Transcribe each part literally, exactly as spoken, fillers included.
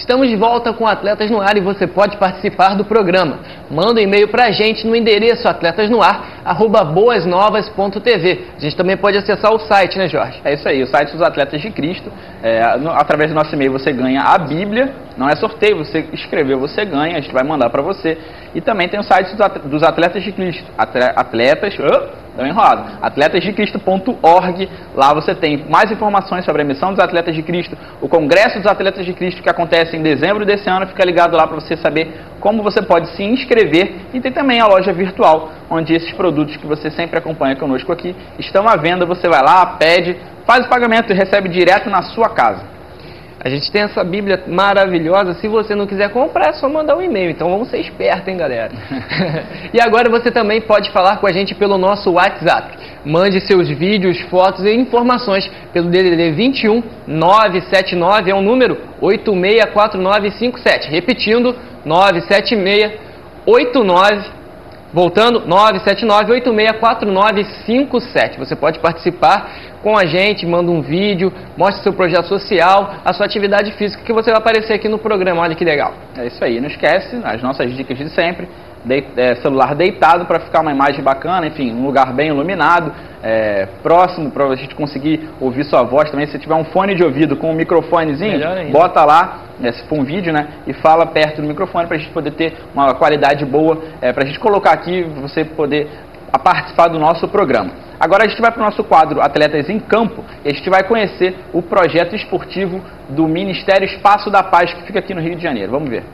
Estamos de volta com Atletas no Ar e você pode participar do programa. Manda um e-mail pra gente no endereço atletasnoar arroba boasnovas ponto tv. A gente também pode acessar o site, né, Jorge? É isso aí, o site dos Atletas de Cristo. É, no, através do nosso e-mail você ganha a Bíblia, não é sorteio, você escreveu, você ganha, a gente vai mandar para você. E também tem o site dos Atletas de Cristo, atletas, oh, Deu enrolado. atletas de cristo ponto org. Lá você tem mais informações sobre a missão dos Atletas de Cristo, o Congresso dos Atletas de Cristo que acontece em dezembro desse ano. Fica ligado lá para você saber como você pode se inscrever. E tem também a loja virtual, onde esses produtos que você sempre acompanha conosco aqui estão à venda. Você vai lá, pede, faz o pagamento e recebe direto na sua casa. A gente tem essa Bíblia maravilhosa. Se você não quiser comprar, é só mandar um e-mail. Então vamos ser espertos, hein, galera? E agora você também pode falar com a gente pelo nosso WhatsApp. Mande seus vídeos, fotos e informações pelo D D D vinte e um, nove sete nove, é o número oito seis quatro nove cinco sete. Repetindo, nove sete seis oito nove, voltando, nove sete nove oito seis quatro nove cinco sete. Você pode participar com a gente, manda um vídeo, mostra seu projeto social, a sua atividade física, que você vai aparecer aqui no programa. Olha que legal. É isso aí, não esquece as nossas dicas de sempre. De, é, celular deitado para ficar uma imagem bacana, enfim, um lugar bem iluminado, é, próximo para a gente conseguir ouvir sua voz também. Se tiver um fone de ouvido com um microfonezinho, bota lá, é, se for um vídeo, né, e fala perto do microfone para a gente poder ter uma qualidade boa, é, para a gente colocar aqui, você poder a participar do nosso programa. Agora a gente vai para o nosso quadro Atletas em Campo e a gente vai conhecer o projeto esportivo do Ministério Espaço da Paz, que fica aqui no Rio de Janeiro. Vamos ver.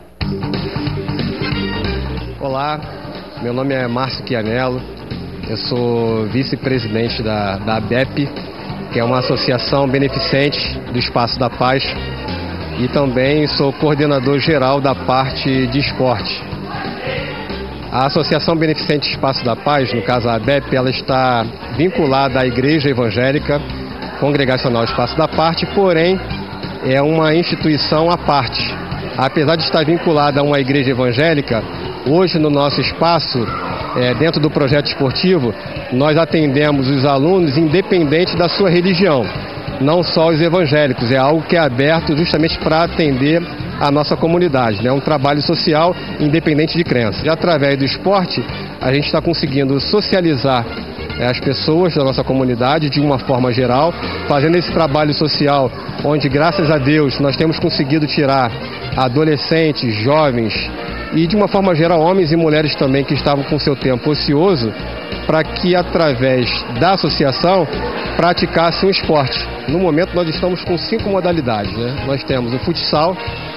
Olá, meu nome é Márcio Chianello, eu sou vice-presidente da, da A B E P, que é uma associação beneficente do Espaço da Paz, e também sou coordenador geral da parte de esporte. A Associação Beneficente Espaço da Paz, no caso a A B E P, ela está vinculada à Igreja Evangélica Congregacional Espaço da Paz, porém é uma instituição à parte. Apesar de estar vinculada a uma igreja evangélica, hoje no nosso espaço, é, dentro do projeto esportivo, nós atendemos os alunos independente da sua religião, não só os evangélicos, é algo que é aberto justamente para atender a nossa comunidade, né? É um trabalho social independente de crença. E através do esporte, a gente está conseguindo socializar é, as pessoas da nossa comunidade de uma forma geral, fazendo esse trabalho social onde, graças a Deus, nós temos conseguido tirar adolescentes, jovens e, de uma forma geral, homens e mulheres também que estavam com seu tempo ocioso, para que, através da associação, praticassem um esporte. No momento, nós estamos com cinco modalidades, né? Nós temos o futsal,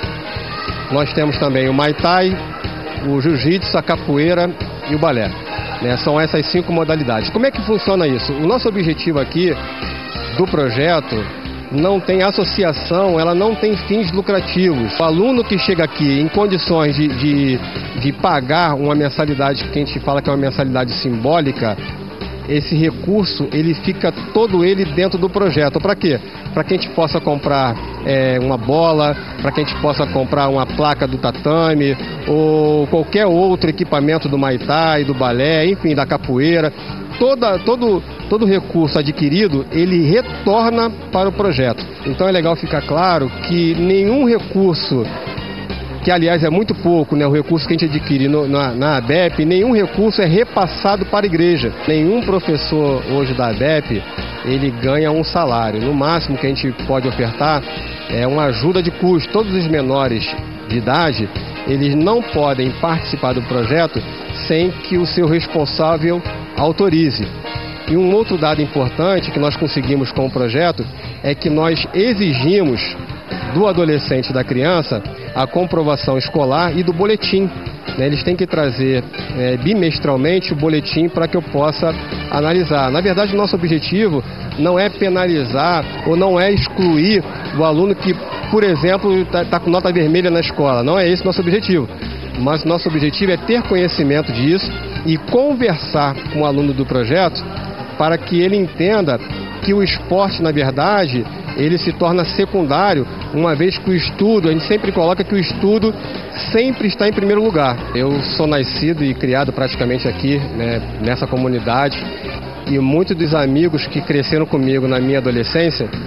nós temos também o Muay Thai, o Jiu-Jitsu, a capoeira e o balé. Né? São essas cinco modalidades. Como é que funciona isso? O nosso objetivo aqui do projeto não tem associação, ela não tem fins lucrativos. O aluno que chega aqui em condições de, de, de pagar uma mensalidade, que a gente fala que é uma mensalidade simbólica, esse recurso, ele fica todo ele dentro do projeto. Para quê? Para que a gente possa comprar é, uma bola, para que a gente possa comprar uma placa do tatame, ou qualquer outro equipamento do Muay Thai, do balé, enfim, da capoeira. Toda, todo, todo recurso adquirido, ele retorna para o projeto. Então é legal ficar claro que nenhum recurso, que aliás é muito pouco, né, o recurso que a gente adquire no, na, na A B E P, nenhum recurso é repassado para a igreja. Nenhum professor hoje da A B E P, ele ganha um salário. No máximo que a gente pode ofertar é uma ajuda de custo. Todos os menores de idade, eles não podem participar do projeto sem que o seu responsável autorize. E um outro dado importante que nós conseguimos com o projeto é que nós exigimos do adolescente e da criança a comprovação escolar e do boletim. Eles têm que trazer é, bimestralmente o boletim para que eu possa analisar. Na verdade, o nosso objetivo não é penalizar ou não é excluir o aluno que, por exemplo, está tá com nota vermelha na escola. Não é esse o nosso objetivo. Mas nosso objetivo é ter conhecimento disso e conversar com o aluno do projeto para que ele entenda que o esporte, na verdade, ele se torna secundário, uma vez que o estudo, a gente sempre coloca que o estudo sempre está em primeiro lugar. Eu sou nascido e criado praticamente aqui, né, nessa comunidade, e muitos dos amigos que cresceram comigo na minha adolescência,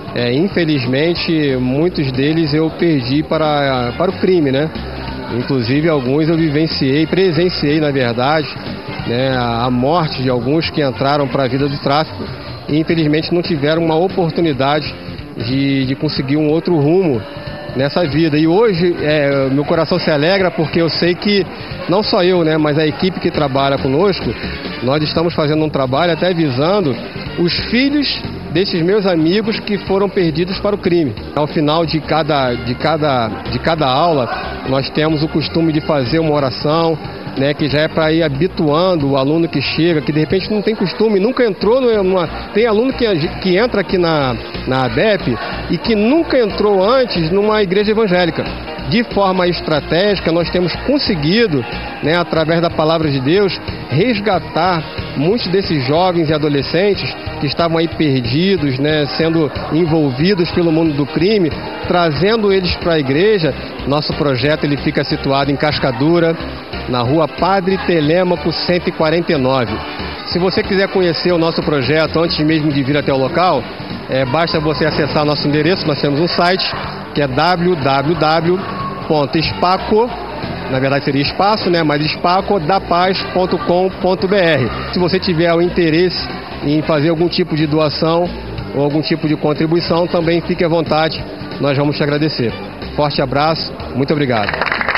é, infelizmente, muitos deles eu perdi para, para o crime, né? Inclusive alguns eu vivenciei, presenciei na verdade, né, a morte de alguns que entraram para a vida do tráfico e infelizmente não tiveram uma oportunidade de, de conseguir um outro rumo nessa vida. E hoje é, meu coração se alegra porque eu sei que não só eu, né, mas a equipe que trabalha conosco, nós estamos fazendo um trabalho até visando os filhos desses meus amigos que foram perdidos para o crime. Ao final de cada, de cada, de cada aula, nós temos o costume de fazer uma oração, né, que já é para ir habituando o aluno que chega, que de repente não tem costume, nunca entrou numa... Tem aluno que, que entra aqui na, na A B E P e que nunca entrou antes numa igreja evangélica. De forma estratégica, nós temos conseguido, né, através da palavra de Deus, resgatar muitos desses jovens e adolescentes que estavam aí perdidos, né, sendo envolvidos pelo mundo do crime, trazendo eles para a igreja. Nosso projeto ele fica situado em Cascadura, na rua Padre Telêmaco cento e quarenta e nove. Se você quiser conhecer o nosso projeto antes mesmo de vir até o local, é, basta você acessar nosso endereço. Nós temos um site que é w w w ponto spaco, na verdade seria espaço, né, mas spaco da paz ponto com ponto b r. Se você tiver o interesse em fazer algum tipo de doação ou algum tipo de contribuição, também fique à vontade, nós vamos te agradecer. Forte abraço, muito obrigado.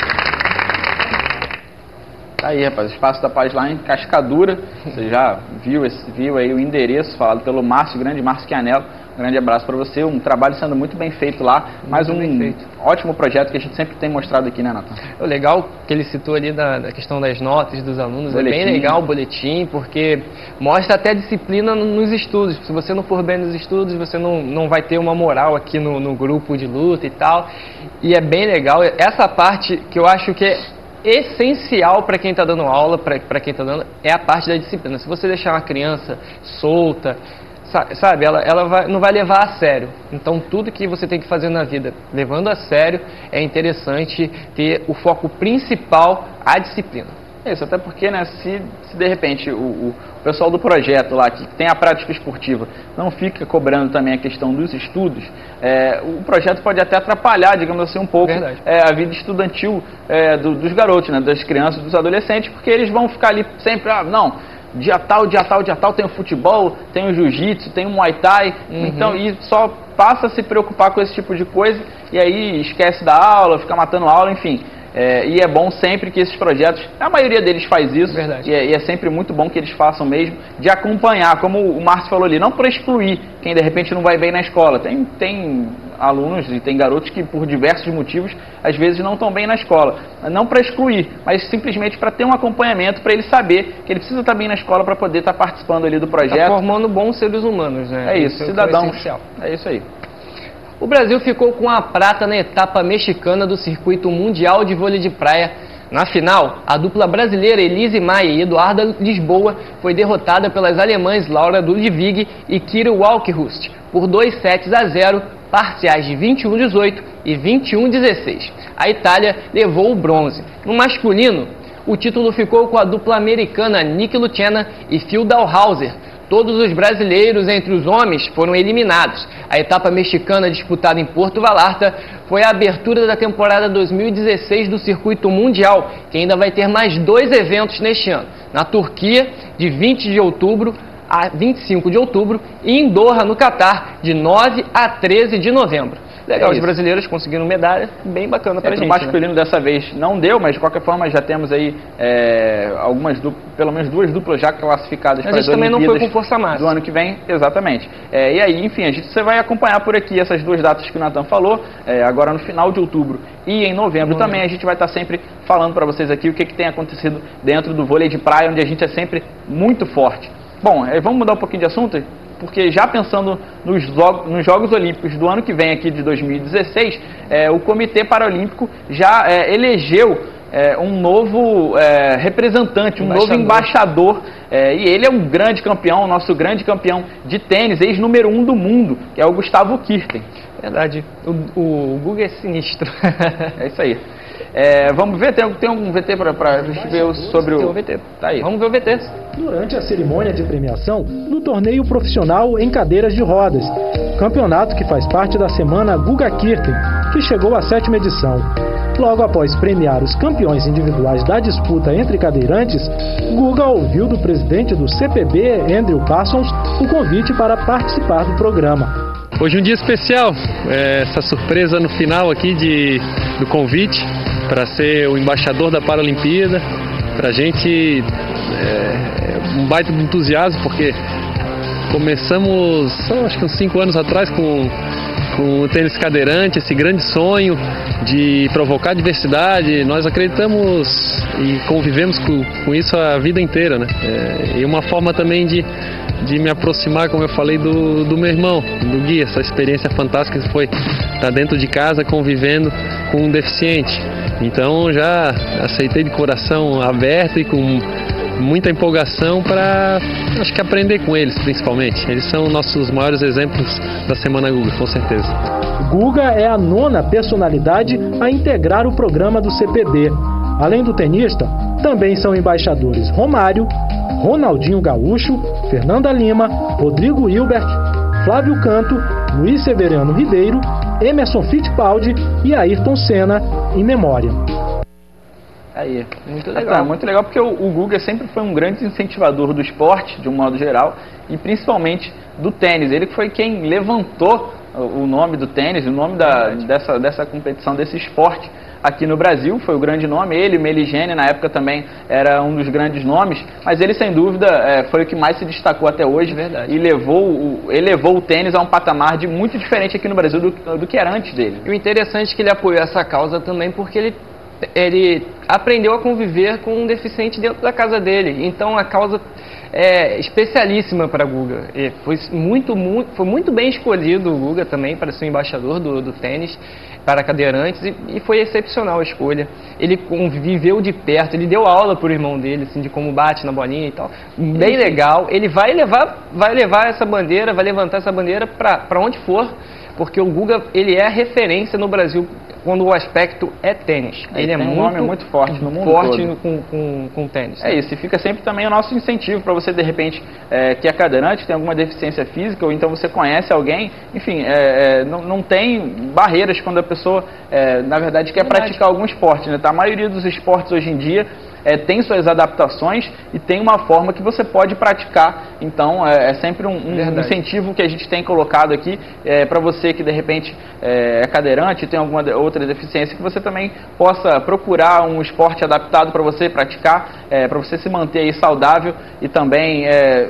Tá aí, rapaz, Espaço da Paz lá em Cascadura. Você já viu, esse, viu aí o endereço falado pelo Márcio, grande Márcio Chianello. Um grande abraço para você, um trabalho sendo muito bem feito lá, mais um ótimo projeto que a gente sempre tem mostrado aqui, né, Nathan? O legal que ele citou ali da, da questão das notas dos alunos, boletim. É bem legal o boletim, porque mostra até disciplina nos estudos. Se você não for bem nos estudos, você não, não vai ter uma moral aqui no, no grupo de luta e tal, e é bem legal. Essa parte que eu acho que é essencial para quem está dando aula, para quem está dando, é a parte da disciplina. Se você deixar uma criança solta, sabe, ela, ela vai, não vai levar a sério. Então tudo que você tem que fazer na vida levando a sério, é interessante ter o foco principal, a disciplina. Isso, até porque, né, se, se de repente o, o pessoal do projeto lá, que tem a prática esportiva, não fica cobrando também a questão dos estudos, é, o projeto pode até atrapalhar, digamos assim, um pouco é, a vida estudantil é, do, dos garotos, né, das crianças, dos adolescentes, porque eles vão ficar ali sempre, ah, não, dia tal, dia tal, dia tal, tem o futebol, tem o jiu-jitsu, tem o muay thai, uhum. Então, e só passa a se preocupar com esse tipo de coisa, e aí esquece da aula, fica matando a aula, enfim. É, e é bom sempre que esses projetos, a maioria deles faz isso, e é, e é sempre muito bom que eles façam mesmo, de acompanhar, como o Márcio falou ali, não para excluir quem de repente não vai bem na escola. Tem, tem alunos e tem garotos que por diversos motivos, às vezes não estão bem na escola. Não para excluir, mas simplesmente para ter um acompanhamento, para ele saber que ele precisa estar bem na escola para poder estar participando ali do projeto. Tá formando bons seres humanos, né? É isso, isso cidadãos. É, é isso aí. O Brasil ficou com a prata na etapa mexicana do circuito mundial de vôlei de praia. Na final, a dupla brasileira Elise Maia e Eduarda Lisboa foi derrotada pelas alemãs Laura Ludwig e Kira Walkerhust por dois sets a zero, parciais de vinte e um a dezoito e vinte e um a dezesseis. A Itália levou o bronze. No masculino, o título ficou com a dupla americana Nick Lucena e Phil Dalhausser. Todos os brasileiros entre os homens foram eliminados. A etapa mexicana disputada em Porto Vallarta foi a abertura da temporada dois mil e dezesseis do circuito mundial, que ainda vai ter mais dois eventos neste ano. Na Turquia, de vinte de outubro a vinte e cinco de outubro, e em Doha, no Catar, de nove a treze de novembro. Legal, é os brasileiros conseguindo medalha, bem bacana pra é, gente. O masculino, né? dessa vez não deu, mas de qualquer forma já temos aí é, algumas, pelo menos duas duplas já classificadas para as Olimpíadas. Mas a gente também não foi com força máxima. Do ano que vem, exatamente. É, e aí, enfim, a gente, você vai acompanhar por aqui essas duas datas que o Nathan falou, é, agora no final de outubro e em novembro também. A gente vai estar sempre falando para vocês aqui o que, que tem acontecido dentro do vôlei de praia, onde a gente é sempre muito forte. Bom, é, vamos mudar um pouquinho de assunto? Porque já pensando nos, nos Jogos Olímpicos do ano que vem aqui de dois mil e dezesseis, é, o Comitê Paralímpico já é, elegeu é, um novo é, representante, um embaixador. novo embaixador, é, e ele é um grande campeão, nosso grande campeão de tênis, ex-número um do mundo, que é o Gustavo Kirten. Verdade, o, o Google é sinistro. É isso aí. É, vamos ver, tem, tem algum V T para a gente ver sobre o... o V T. Tá aí. Vamos ver o V T. Durante a cerimônia de premiação do torneio profissional em cadeiras de rodas, campeonato que faz parte da semana Guga Kirten, que chegou à sétima edição. Logo após premiar os campeões individuais da disputa entre cadeirantes, Guga ouviu do presidente do C P B, Andrew Parsons, o convite para participar do programa. Hoje é um dia especial, é, essa surpresa no final aqui de, do convite para ser o embaixador da Paralimpíada. Para a gente é, é um baita de entusiasmo, porque começamos, só, acho que uns cinco anos atrás, com, com o tênis cadeirante, esse grande sonho de provocar diversidade. Nós acreditamos e convivemos com, com isso a vida inteira, né? É, e uma forma também de, de me aproximar, como eu falei, do, do meu irmão, do Gui, essa experiência fantástica que foi estar dentro de casa convivendo com um deficiente. Então já aceitei de coração aberto e com muita empolgação para, acho que, aprender com eles, principalmente. Eles são nossos maiores exemplos da Semana Guga, com certeza. Guga é a nona personalidade a integrar o programa do C P B. Além do tenista, também são embaixadores Romário, Ronaldinho Gaúcho, Fernanda Lima, Rodrigo Hilbert, Flávio Canto, Luiz Severiano Ribeiro, Emerson Fittipaldi e Ayrton Senna, em memória. Aí, muito legal. É, muito legal porque o, o Guga sempre foi um grande incentivador do esporte, de um modo geral, e principalmente do tênis. Ele foi quem levantou o nome do tênis, o nome da, dessa, dessa competição, desse esporte aqui no Brasil. Foi o grande nome. Ele, Meligene, na época também era um dos grandes nomes, mas ele, sem dúvida, é, foi o que mais se destacou até hoje. Verdade. E levou o, elevou o tênis a um patamar de muito diferente aqui no Brasil do, do que era antes dele. E o interessante é que ele apoiou essa causa também porque ele ele aprendeu a conviver com um deficiente dentro da casa dele. Então a causa é especialíssima para Guga. E foi muito, muito, foi muito bem escolhido o Guga também para ser o embaixador do, do tênis para cadeirantes e, e foi excepcional a escolha. Ele conviveu de perto, ele deu aula para o irmão dele, assim, de como bate na bolinha e tal. Bem legal. Ele vai levar, vai levar essa bandeira, vai levantar essa bandeira para onde for, porque o Guga, ele é a referência no Brasil quando o aspecto é tênis. Ele, ele é um muito, nome muito forte no mundo forte todo. Com, com, com tênis. É isso, e fica sempre também o nosso incentivo para você, de repente, é, que é cadeirante, tem alguma deficiência física, ou então você conhece alguém, enfim, é, é, não, não tem barreiras quando a pessoa, é, na verdade, quer verdade. praticar algum esporte, né? Tá? A maioria dos esportes hoje em dia É, tem suas adaptações e tem uma forma que você pode praticar. Então é, é sempre um, um incentivo que a gente tem colocado aqui é, para você que de repente é, é cadeirante, tem alguma outra deficiência, que você também possa procurar um esporte adaptado para você praticar, é, para você se manter aí saudável e também é,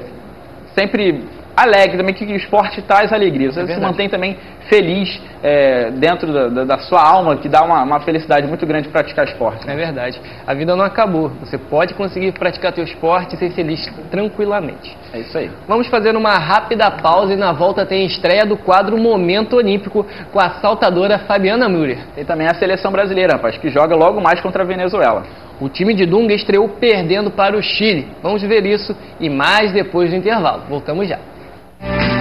sempre alegre, também, que o esporte traz alegria. Você é se mantém também feliz é, dentro da, da, da sua alma, que dá uma, uma felicidade muito grande praticar esporte. É verdade. A vida não acabou. Você pode conseguir praticar teu esporte e ser feliz tranquilamente. É isso aí. Vamos fazer uma rápida pausa e na volta tem a estreia do quadro Momento Olímpico com a saltadora Fabiana Müller. Tem também a seleção brasileira, rapaz, que joga logo mais contra a Venezuela. O time de Dunga estreou perdendo para o Chile. Vamos ver isso e mais depois do intervalo. Voltamos já.